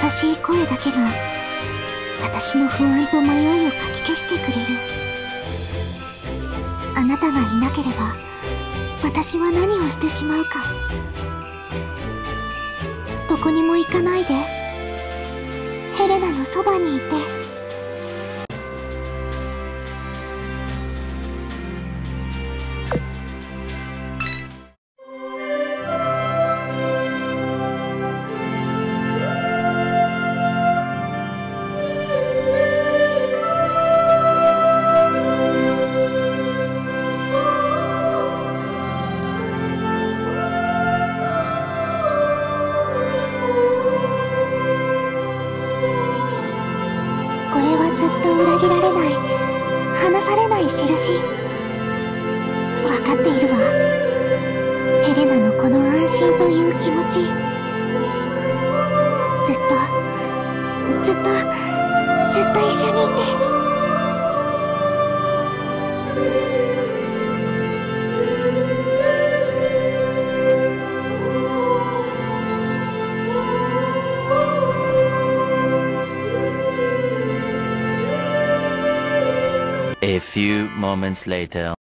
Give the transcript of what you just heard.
しい声だけが私の不安と迷いをかき消してくれる。あなたがいなければ私は何をしてしまうか。どこにも行かないで、ヘレナのそばにいて。これはずっと裏切られない、離されない印。わかっているわ。ヘレナのこの安心という気持ち。ずっと一緒にいて。 A few moments later.